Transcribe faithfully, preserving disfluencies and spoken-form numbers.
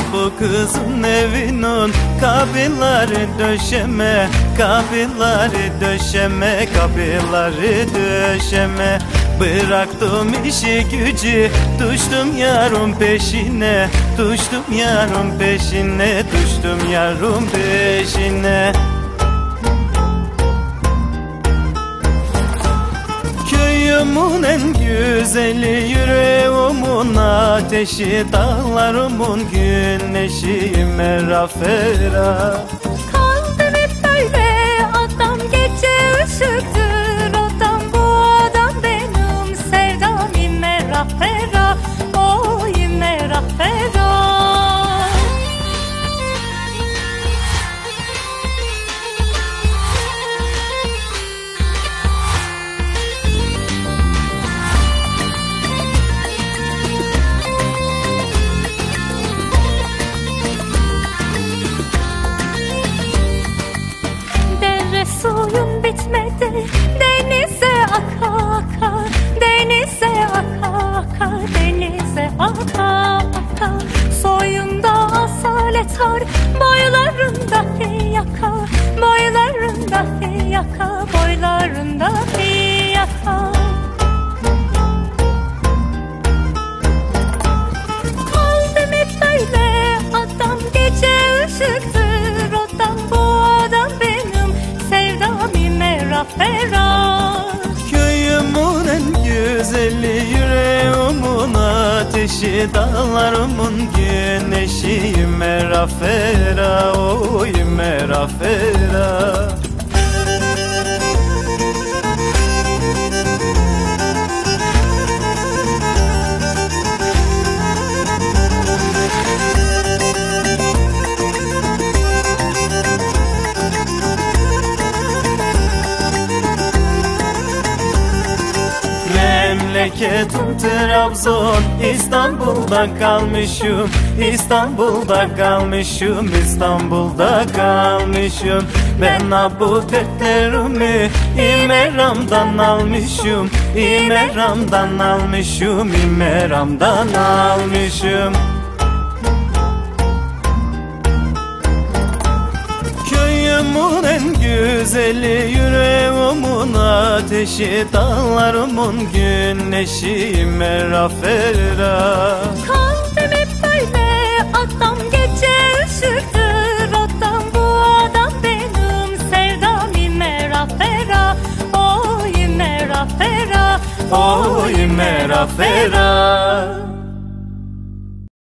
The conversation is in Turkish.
bu kızın evinin kapıları döşeme, kapıları döşeme, kapıları döşeme. Bıraktım işi gücü, düştüm yarın peşine, düştüm yarın peşine, düştüm yarın peşine. Köyümün en güzeli, yüreğimin ateşi, dağlarımın güneşi, merafera. Kaldım hep böyle, adam gece ışıktır, adam bu adam benim sevdam, merafera, oy merafera. Suyun bitmedi, denize aka aka, denize aka aka, denize aka aka. Soyunda asalet var, boylarında fiyaka, boylarında fiyaka, boylarında fiyaka. Kaldım hep böyle, adam gece ışıktır, adam bu adam benim sevdam, merafera. Köyümün en güzeli, yüreğimin ateşi, dağlarımın güneşi, merafera, oy merafera. Memleketim Trabzon, İstanbul'da kalmışım, İstanbul'da kalmışım, İstanbul'da kalmışım. Ben bu dertlerimi İmeram'dan almışım, İmeram'dan almışım, İmeram'dan almışım. Köyümün en güzeli, yüreğimin ateşi, dağlarımın güneşi, merafera. Kaldım hep böyle, adam gece ışıktır, adam bu adam benim sevdam, merafera, oy merafera, oy merafera.